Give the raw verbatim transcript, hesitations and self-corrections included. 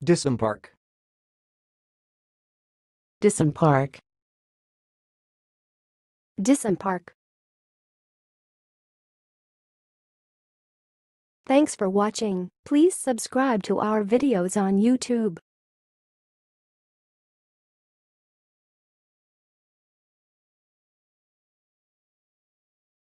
Disimpark. Disimpark. Disimpark. Thanks for watching. Please subscribe to our videos on YouTube.